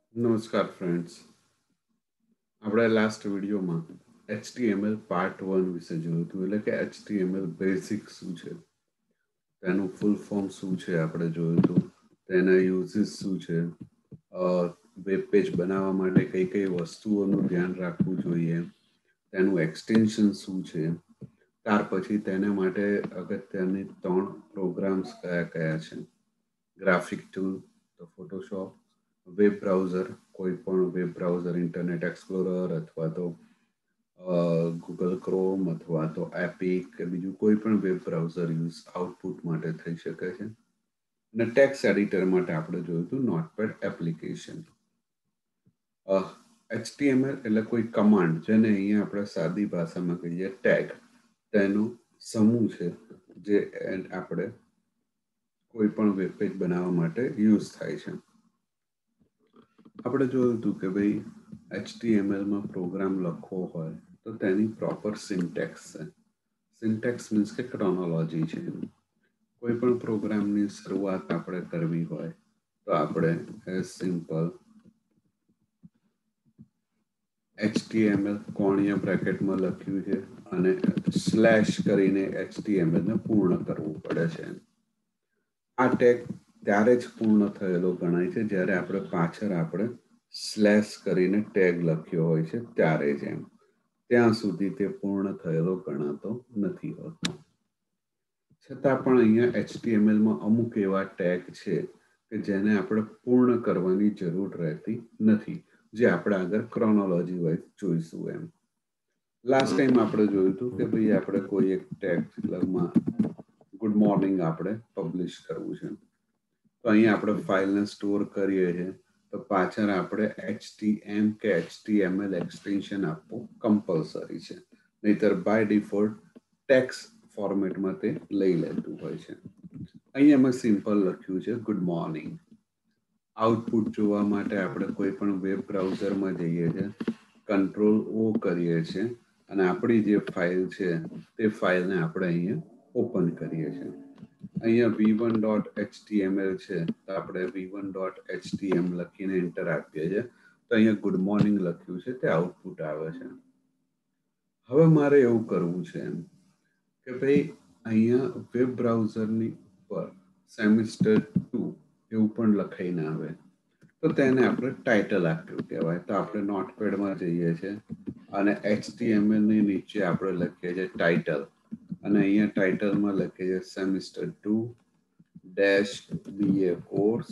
નમસ્કાર ફ્રેન્ડ્સ, આપણે લાસ્ટ વિડીયોમાં HTML પાર્ટ 1 વિશે જોયું હતું, એટલે કે HTML બેઝિક શું છે, તેનું ફૂલ ફોર્મ શું છે આપણે જોયું હતું, તેના યુઝિસ શું છે, વેબ પેજ બનાવવા માટે કઈ કઈ વસ્તુઓનું ધ્યાન રાખવું જોઈએ, તેનું એક્સટેન્શન શું છે, ત્યાર પછી તેના માટે અગત્યની 3 પ્રોગ્રામ્સ કયા કયા છે, ગ્રાફિક ટૂલ તો ફોટોશોપ, વેબ બ્રાઉઝર કોઈ પણ વેબ બ્રાઉઝર ઇન્ટરનેટ એક્સપ્લોરર અથવા તો ગૂગલ ક્રોમ અથવા તો એપિક કે બીજું કોઈ પણ વેબ બ્રાઉઝર યુઝ આઉટપુટ માટે થઈ શકે છે અને ટેક્સ્ટ એડિટર માટે આપણે જોયું હતું નોટપેડ એપ્લિકેશન. HTML એટલે કોઈ કમાન્ડ, જેને અહીંયા આપણે સાદી ભાષામાં કહીએ ટેગ, તેનો સમૂહ છે જે આપણે કોઈ પણ વેબ પેજ બનાવવા માટે યુઝ થાય છે. આપણે જોયું હતું કે ભાઈ HTML માં પ્રોગ્રામ લખવો હોય તો તેની પ્રોપર સિન્ટેક્સ છે. સિન્ટેક્સ મીન્સ કે ક્રોનોલોજી છે. કોઈ પણ પ્રોગ્રામની શરૂઆત આપણે કરવી હોય તો આપણે સિમ્પલ HTML કોણીય બ્રેકેટમાં લખ્યું છે અને સ્લેશ કરીને HTML ને પૂર્ણ કરવું પડે છે. આ ટેગ ત્યારે જ પૂર્ણ થયેલો ગણાય છે જ્યારે આપણે સ્લેશ કરીને ટેગ લખ્યો હોય છે ત્યારે જ. ત્યાં સુધી તે પૂર્ણ થયેલો ગણાતો નથી હોતો. છતાં પણ અહીંયા HTML માં અમુક એવા ટેગ છે કે જેને આપણે પૂર્ણ કરવાની જરૂર રહેતી નથી, જે આપણે આગળ ક્રોનોલોજી વાઇઝ જોઈશું એમ. લાસ્ટ ટાઈમ આપણે જોયું હતું કે ભાઈ આપણે કોઈ એક ટેગમાં ગુડ મોર્નિંગ આપણે પબ્લિશ કરવું છે, તો અહીંયા આપણે ફાઇલને સ્ટોર કરીએ છીએ તો પાછળ આપણે HTM કે HTML એક્સટેન્શન આપવું કમ્પલસરી છે, નહીતર બાય ડિફોલ્ટ ટેક્સ્ટ ફોર્મેટમાં તે લઈ લેતું હોય છે. અહીંયા મેં સિમ્પલ લખ્યું છે ગુડ મોર્નિંગ. આઉટપુટ જોવા માટે આપણે કોઈ પણ વેબ બ્રાઉઝરમાં જઈએ છીએ, કંટ્રોલ-O કરીએ છીએ અને આપણી જે ફાઇલ છે તે ફાઇલને આપણે અહીંયા ઓપન કરીએ છીએ. અહીંયા v1.html છે તો આપણે v1.htm લખીને એન્ટર આપીએ છીએ તો અહીંયા ગુડ મોર્નિંગ લખ્યું છે તે આઉટપુટ આવે છે. હવે મારે એવું કરવું છે એમ કે ભાઈ અહીંયા વેબ બ્રાઉઝરની ઉપર semester2 એવું પણ લખાઈને આવે તો તેને આપણે ટાઇટલ આપ્યું કહેવાય. તો આપણે નોટપેડમાં જઈએ છીએ અને HTML ની નીચે આપણે લખીએ છીએ ટાઇટલ અને અહીંયા ટાઇટલમાં લખીએ છીએ semester2 BA કોર્સ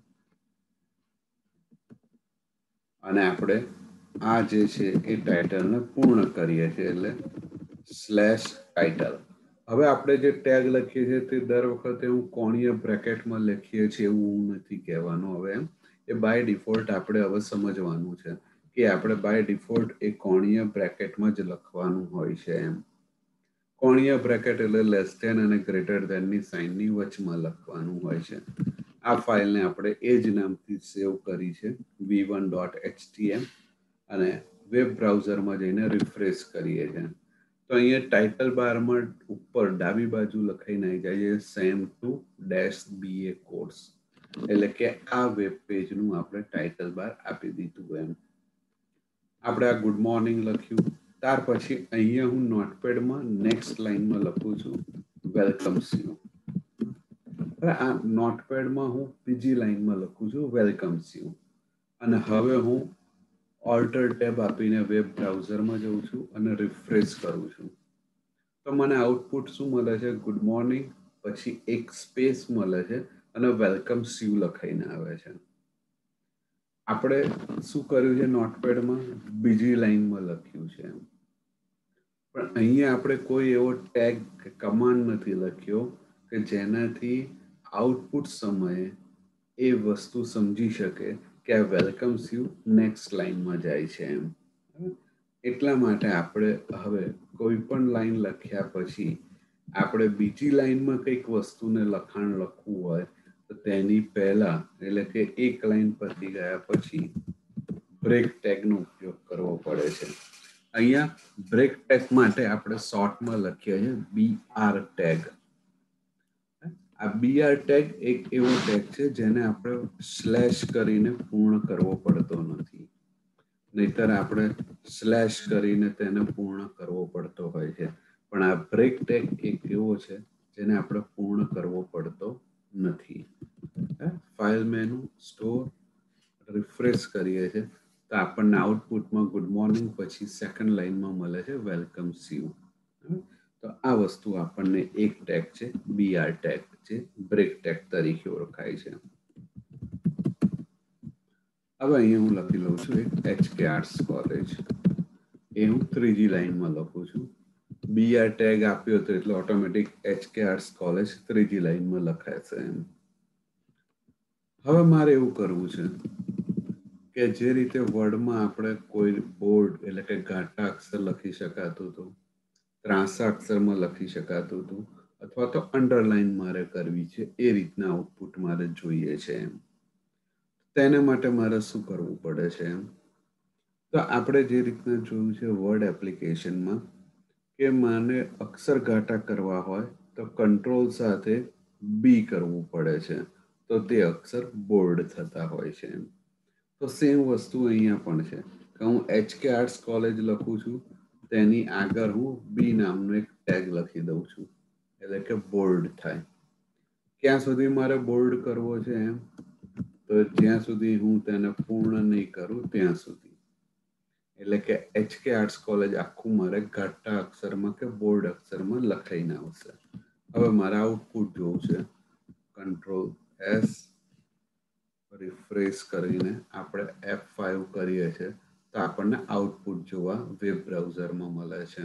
અને આપણે આ જે છે એ ટાઇટલને પૂર્ણ કરીએ છીએ એટલે સ્લેશ ટાઇટલ. હવે આપણે જે ટેગ લખીએ છીએ તે દર વખતે હું કોણીય બ્રેકેટમાં લખીએ છીએ એવું નથી કહેવાનું. હવે એ બાય ડિફોલ્ટ આપણે હવે સમજવાનું છે કે આપણે બાય ડિફોલ્ટ એ કોણીય બ્રેકેટમાં જ લખવાનું હોય છે એમ. કોણીય બ્રેકેટ એટલે લેસ ધેન અને ગ્રેટર ધેનની સાઇનની વચમાં લખવાનું હોય છે. આ ફાઇલને આપણે એ જ નામથી સેવ કરી છે v1.htm અને વેબ બ્રાઉઝરમાં જઈને રિફ્રેશ કરીએ છીએ તો અહીંયા ટાઇટલ બારમાં ઉપર ડાબી બાજુ લખાઈને આવી જાય છે sem2-ba કોર્સ, એટલે કે આ વેબ પેજનું આપણે ટાઇટલ બાર આપી દીધું એમ. આપણે આ ગુડ મોર્નિંગ લખ્યું, ત્યાર પછી અહીંયા હું નોટપેડમાં નેક્સ્ટ લાઈનમાં લખું છું વેલકમ્સ યુ. હવે આ નોટપેડમાં હું બીજી લાઈનમાં લખું છું વેલકમ્સ યુ અને હવે હું ઓલ્ટર ટેબ આપીને વેબ બ્રાઉઝરમાં જઉં છું અને રિફ્રેશ કરું છું તો મને આઉટપુટ શું મળે છે? ગુડ મોર્નિંગ, પછી એક સ્પેસ મળે છે અને વેલકમ્સ યુ લખાઈને આવે છે. આપણે શું કર્યું છે નોટપેડમાં? બીજી લાઈનમાં લખ્યું છે એમ. પણ અહીંયા આપણે કોઈ એવો ટેગ કમાન્ડ નથી લખ્યો કે જેનાથી આઉટપુટ સમયે એ વસ્તુ સમજી શકે કે આ વેલકમ્સ યુ નેક્સ્ટ લાઈનમાં જાય છે એમ. એટલા માટે આપણે હવે કોઈ પણ લાઈન લખ્યા પછી આપણે બીજી લાઈનમાં કંઈક વસ્તુને લખાણ લખવું હોય તો તેની પહેલા, એટલે કે એક લાઈન પતી ગયા પછી બ્રેક ટેગનો ઉપયોગ કરવો પડે છે. અહીંયા બ્રેક ટેગ માટે આપણે શોર્ટમાં લખીએ છીએ BR ટેગ. આ બીઆર ટેગ એક એવો ટેગ છે જેને આપણે સ્લેશ કરીને પૂર્ણ કરવો પડતો નથી, નહીતર આપણે સ્લેશ કરીને તેને પૂર્ણ કરવો પડતો હોય છે. પણ આ બ્રેક ટેગ એક એવો છે જેને આપણે પૂર્ણ કરવો પડતો નથી. ફાઇલ મેનુ, સ્ટોર, રિફ્રેશ કરીએ છીએ તો આપણને આઉટપુટમાં ગુડ મોર્નિંગ પછી સેકન્ડ લાઈનમાં મળે છે વેલકમ સી યુ. તો આ વસ્તુ આપણને એક ટેગ છે બીઆર ટેગ, જે બ્રેક ટેગ તરીકે ઓળખાય છે. હવે અહીંયા હું લખી લઉં છું એક HK આર્ટ્સ કોલેજ, એ હું ત્રીજી લાઈનમાં લખું છું. બીઆર ટેગ આપ્યો હતો એટલે ઓટોમેટિક HK આર્ટ્સ કોલેજ ત્રીજી લાઈનમાં લખાશે એમ. હવે મારે એવું કરવું છે કે જે રીતે વર્ડમાં આપણે કોઈ બોલ્ડ એટલે કે ઘાટા અક્ષર લખી શકાતું હતું, ત્રાંસા અક્ષરમાં લખી શકાતું હતું, અથવા તો અંડરલાઈન મારે કરવી છે, એ રીતના આઉટપુટ મારે જોઈએ છે એમ. તેના માટે મારે શું કરવું પડે છે એમ? તો આપણે જે રીતના જોયું છે વર્ડ એપ્લિકેશનમાં કે માને અક્ષર ઘાટા કરવા હોય તો કંટ્રોલ સાથે બી કરવું પડે છે, તો તે અક્ષર બોલ્ડ થતા હોય છે એમ. તો સેમ વસ્તુ અહીંયા પણ છે કે હું HK આર્ટ્સ કોલેજ લખું છું, તેની આગળ હું બી નામનો એક ટેગ લખી દઉં છું, એટલે કે બોલ્ડ થાય. ક્યાં સુધી મારે બોલ્ડ કરવો છે એમ? તો જ્યાં સુધી હું તેને પૂર્ણ નહીં કરું ત્યાં સુધી. એટલે કે HK આર્ટ્સ કોલેજ આખું મારે ઘાટા અક્ષરમાં કે બોલ્ડ અક્ષરમાં લખાઈને આવશે. હવે મારે આઉટપુટ જોવું છે. કંટ્રોલ S, રિફ્રેશ કરીને આપણે F5 કરીએ છીએ તો આપણને આઉટપુટ જોવા વેબ બ્રાઉઝરમાં મળે છે.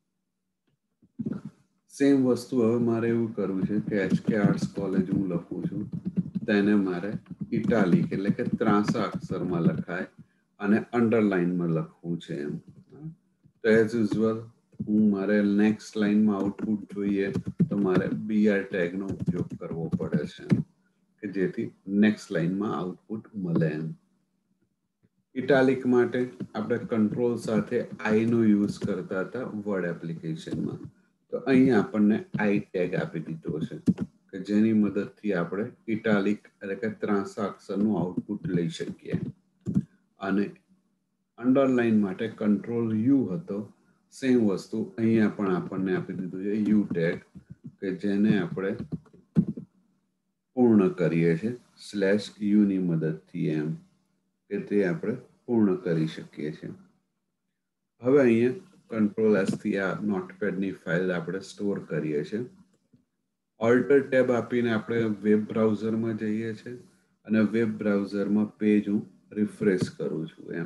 સેમ વસ્તુ હવે મારે એવું કરવું છે કે HK આર્ટ્સ કોલેજ હું લખું છું તેને મારે ઇટાલિક એટલે કે ત્રાંસા અક્ષરમાં લખાય અને અંડરલાઈનમાં લખવું છે એમ. તો એઝ યુઝ્યુઅલ હું મારે નેક્સ્ટ લાઈનમાં આઉટપુટ જોઈએ તો મારે બીઆર ટેગનો ઉપયોગ કરવો પડે છે કે જેથી નેક્સ્ટ લાઈનમાં આઉટપુટ મળે એમ. ઇટાલિક માટે આપણે કંટ્રોલ સાથે આઈ નો યુઝ કરતા હતા વર્ડ એપ્લિકેશનમાં. તો અહીં આપણને આઈ ટેગ આપી દીધો છે કે જેની મદદથી આપણે ઇટાલિક એટલે કે ત્રાંસા અક્ષરનું આઉટપુટ લઈ શકીએ. અને અંડરલાઈન માટે કંટ્રોલ યુ હતો. સેમ વસ્તુ અહીંયા પણ આપણને આપી દીધું છે યુ ટેગ, કે જેને આપણે પૂર્ણ કરીએ છીએ સ્લેશ યુની મદદથી એમ, કે તે આપણે પૂર્ણ કરી શકીએ છીએ. હવે અહીંયા કંટ્રોલ એસ થી આ નોટપેડની ફાઇલ આપણે સ્ટોર કરીએ છીએ. ઓલ્ટર ટેબ આપીને આપણે વેબ બ્રાઉઝરમાં જઈએ છીએ અને વેબ બ્રાઉઝરમાં પેજ હું રિફ્રેશ કરું છું એમ.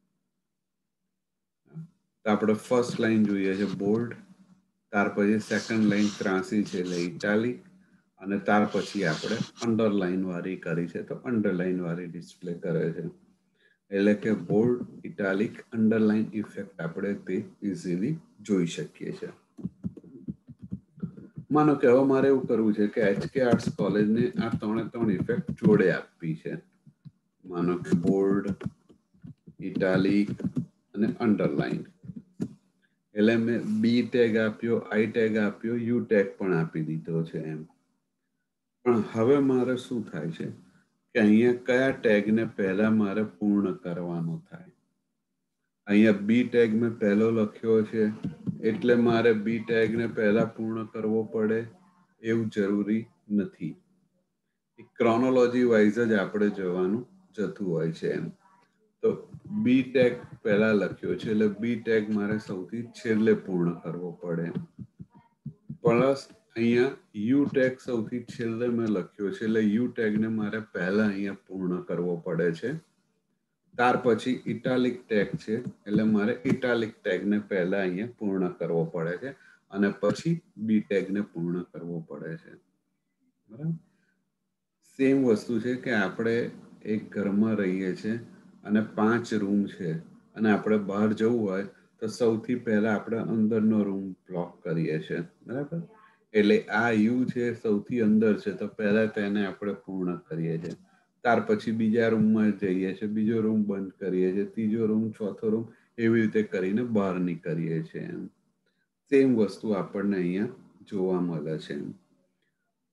તો આપણે ફર્સ્ટ લાઈન જોઈએ છે બોલ્ડ, ત્યાર પછી સેકન્ડ લાઈન ત્રાસી છે એટલે ઇટાલિક, અને ત્યાર પછી આપણે અંડરલાઈન વાળી કરી છે તો અંડરલાઈન વાળી ડિસ્પ્લે કરે છે. એટલે કે બોલ્ડ, ઇટાલિક, અંડરલાઈન ઇફેક્ટ આપણે તે ઇઝીલી જોઈ શકીએ છીએ. માનો કે હવે મારે એવું કરવું છે કે HK આર્ટ્સ કોલેજને આ ત્રણ ઇફેક્ટ જોડે આપવી છે. માનો કે બોલ્ડ, ઇટાલિક અને અંડરલાઈન. એટલે મેં બી ટેગ આપ્યો, આઈ ટેગ આપ્યો, યુ ટેગ પણ આપી દીધો છે એમ. પણ હવે મારે શું થાય છે કે અહીંયા કયા ટેગને પહેલા મારે પૂર્ણ કરવાનો થાય? અહીંયા બી ટેગ મેં પહેલો લખ્યો છે એટલે મારે બી ટેગને પહેલા પૂર્ણ કરવો પડે એવું જરૂરી નથી. ક્રોનોલોજી વાઇઝ જ આપણે જવાનું જતું હોય છે એમ. તો બી ટેગ પહેલા લખ્યો છે એટલે બી ટેગ મારે સૌથી છેલ્લે પૂર્ણ કરવો પડે. પ્લસ અહીંયા યુ ટેગ સૌથી છેલ્લે મેં લખ્યો છે એટલે યુ ટેગને મારે પહેલા અહીંયા પૂર્ણ કરવો પડે છે. ત્યાર પછી ઇટાલિક ટેગ છે એટલે મારે ઇટાલિક ટેગને પહેલા અહીંયા પૂર્ણ કરવો પડે છે અને પછી બી ટેગને પૂર્ણ કરવો પડે છે. બરાબર. સેમ વસ્તુ છે કે આપણે એક ઘરમાં રહીએ છીએ અને 5 રૂમ છે અને આપણે બહાર જવું હોય તો સૌથી પહેલા આપણે અંદરનો રૂમ બ્લોક કરીએ છીએ. બરાબર. એટલે આ યુ છે સૌથી અંદર છે તો પહેલા તેને આપણે પૂર્ણ કરીએ છીએ. ત્યાર પછી બીજા રૂમમાં જઈએ છીએ, બીજો રૂમ બંધ કરીએ છીએ, ત્રીજો રૂમ, ચોથો રૂમ, એવી રીતે કરીને બહાર નીકળીએ છીએ એમ. સેમ વસ્તુ આપણને અહીંયા જોવા મળે છે.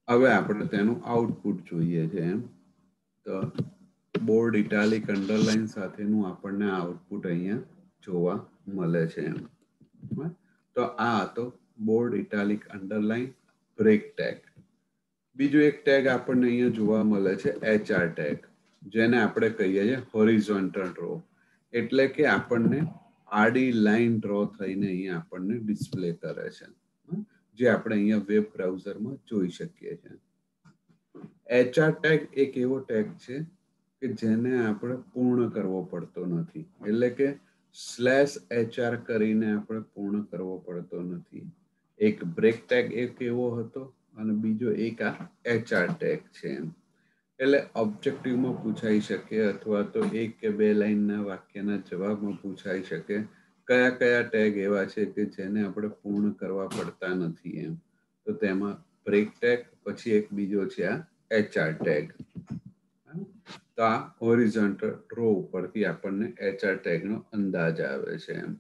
હવે આપણે તેનું આઉટપુટ જોઈએ છે એમ તો બોલ્ડ ઇટાલિક અંડરલાઇન સાથેનું આપણને આઉટપુટ અહીંયા જોવા મળે છે એમ તો આ હતો bold italic underline break tag. બીજું એક ટેગ આપણને અહીંયા જોવા મળે છે HR ટેગ, જેને આપણે કહીએ છીએ હોરિઝોન્ટલ રો, એટલે કે આપણને આડી લાઈન ડ્રો થઈને અહીંયા આપણને ડિસ્પ્લે કરે છે, જે આપણે અહીંયા વેબ બ્રાઉઝરમાં જોઈ શકીએ છીએ. HR ટેગ એક એવો ટેગ છે કે જેને આપણે પૂર્ણ કરવો પડતો નથી, એટલે કે /HR કરીને આપણે પૂર્ણ કરવો પડતો નથી. એક બ્રેક ટેગ એક એવો હતો અને બીજો એક આ HR ટેગ છે એમ. એટલે ઓબ્જેક્ટિવમાં પૂછાઈ શકે અથવા તો એક કે બે લાઈનના વાક્યના જવાબમાં પૂછાઈ શકે કયા કયા ટેગ એવા છે કે જેને આપણે પૂર્ણ કરવા પડતા નથી એમ. તો તેમાં બ્રેક ટેગ, પછી એક બીજો છે આ HR ટેગ. તો આ હોરિઝોન્ટલ રો ઉપરથી આપણને HR ટેગનો અંદાજ આવે છે એમ.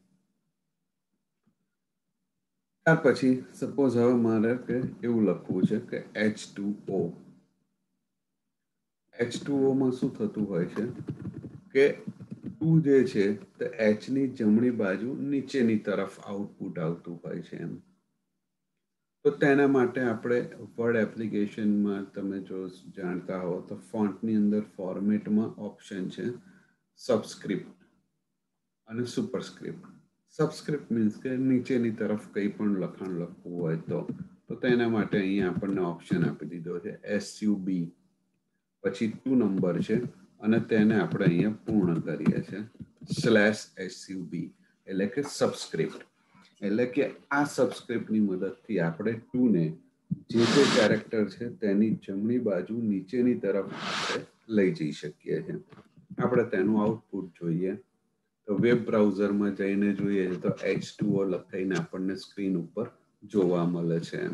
ત્યાર પછી સપોઝ હવે મારે કે એવું લખવું છે કે H2O. H2O માં શું થતું હોય છે કે 2 જે છે તે H ની જમણી બાજુ નીચેની તરફ આઉટપુટ આવતું હોય છે એમ. તો તેના માટે આપણે વર્ડ એપ્લિકેશનમાં તમે જો જાણતા હો તો ફોન્ટની અંદર ફોર્મેટમાં ઓપ્શન છે સબસ્ક્રિપ્ટ અને સુપરસ્ક્રિપ્ટ. સબસ્ક્રિપ્ટ મીન્સ કે નીચેની તરફ કંઈ પણ લખાણ લખવું હોય તો તેના માટે અહીંયા આપણને ઓપ્શન આપી દીધો છે SUB, પછી 2 નંબર છે અને તેને આપણે અહીંયા પૂર્ણ કરીએ છીએ /SUB, એટલે કે સબસ્ક્રિપ્ટ. એટલે કે આ સબસ્ક્રિપ્ટની મદદથી આપણે 2 ને જે કેરેક્ટર છે તેની જમણી બાજુ નીચેની તરફ આપણે લઈ જઈ શકીએ છીએ. આપણે તેનું આઉટપુટ જોઈએ તો વેબ બ્રાઉઝરમાં જઈને જોઈએ તો H2O લખાઈને આપણને સ્ક્રીન ઉપર જોવા મળે છે એમ.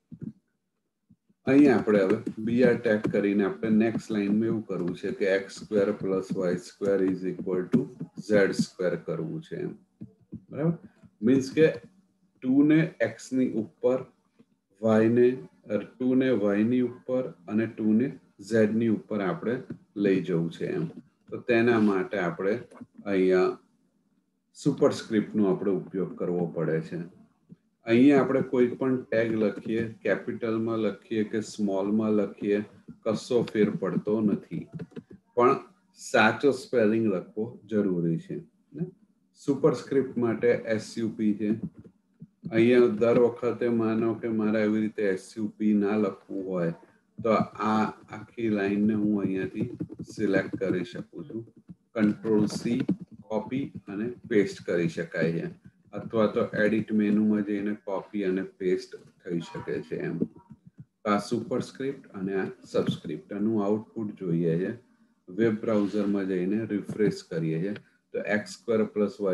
અહીં આપણે હવે BR ટેગ કરીને આપણે નેક્સ્ટ લાઈનમાં એવું કરવું છે કે x² + y² = z² કરવું છે એમ. બરાબર, મીન્સ કે 2 ને x ની ઉપર, 2 ને y ની ઉપર અને 2 ને z ની ઉપર આપણે લઈ જવું છે એમ. તો તેના માટે આપણે અહીંયા સુપરસ્ક્રિપ્ટનો આપણે ઉપયોગ કરવો પડે છે. અહીંયા આપણે કોઈ પણ ટેગ લખીએ, કેપિટલમાં લખીએ કે સ્મોલમાં લખીએ, કશો ફેર પડતો નથી, પણ સાચો સ્પેલિંગ લખવો જરૂરી છે. સુપરસ્ક્રિપ્ટ માટે SUP છે. અહીંયા દર વખતે માનો કે મારે એવી રીતે SUP ના લખવું હોય તો આ આખી લાઈનને હું અહીંયાથી સિલેક્ટ કરી શકું છું. Ctrl+C કોપી અને પેસ્ટ કરી શકાય છે, અથવા તો એડિટ મેનુમાં જઈને કોપી અને પેસ્ટ થઈ શકે છે એમ. આ સુપરસ્ક્રિપ્ટ અને આ સબસ્ક્રિપ્ટનું આઉટપુટ જોઈએ છે. વેબ બ્રાઉઝરમાં જઈને રિફ્રેશ કરીએ છીએ તો x²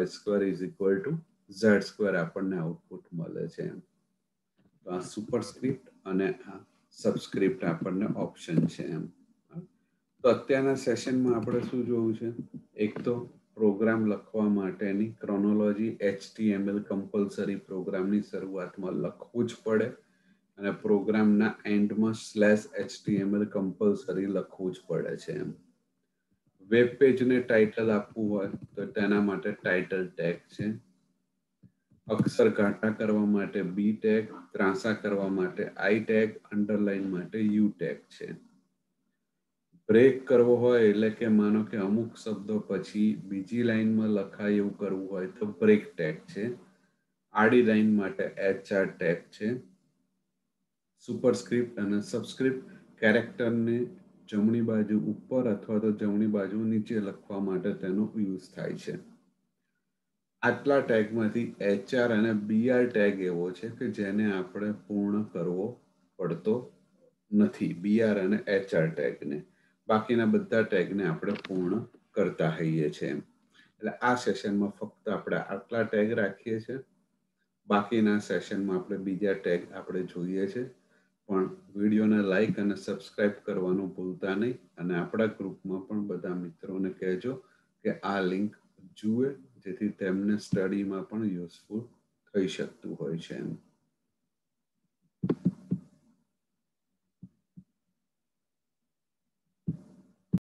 + y² = z² આપણને આઉટપુટ મળે છે એમ. તો આ સુપરસ્ક્રિપ્ટ અને આ સબસ્ક્રિપ્ટ આપણને ઓપ્શન છે એમ. તો અત્યારના સેશનમાં આપણે શું જોયું છે, એક તો પ્રોગ્રામ લખવા માટેની ક્રોનોલોજી HTML કમ્પલસરી પ્રોગ્રામની શરૂઆતમાં લખવું જ પડે અને પ્રોગ્રામના એન્ડમાં /HTML કમ્પલસરી લખવું જ પડે છે એમ. વેબ પેજને ટાઇટલ આપવું હોય તો તેના માટે ટાઇટલ ટેગ છે. અક્ષર ઘાટા કરવા માટે B ટેગ, ત્રાંસા કરવા માટે I ટેગ, અંડરલાઇન માટે U ટેગ છે. બ્રેક કરવો હોય એટલે કે માનો કે અમુક શબ્દો પછી બીજી લાઈનમાં લખાય એવું કરવું હોય તો બ્રેક ટેગ છે. આડી લાઈન માટે HR ટેગ છે. સુપરસ્ક્રિપ્ટ અને સબસ્ક્રિપ્ટ કેરેક્ટરને જમણી બાજુ ઉપર અથવા તો જમણી બાજુ નીચે લખવા માટે તેનો યુઝ થાય છે. આટલા ટેગમાંથી HR અને BR ટેગ એવો છે કે જેને આપણે પૂર્ણ કરવો પડતો નથી, BR અને HR ટેગને. બાકીના બધા ટેગને આપણે પૂર્ણ કરતા હોઈએ છીએ. એટલે આ સેશનમાં ફક્ત આપણે આટલા ટેગ રાખીએ છીએ. બાકીના સેશનમાં આપણે બીજા ટેગ આપણે જોઈએ છે. પણ વિડીયોને લાઈક અને સબસ્ક્રાઇબ કરવાનું ભૂલતા નહીં અને આપણા ગ્રુપમાં પણ બધા મિત્રોને કહેજો કે આ લિંક જુએ, જેથી તેમને સ્ટડીમાં પણ યુઝફુલ થઈ શકતું હોય છે એમ.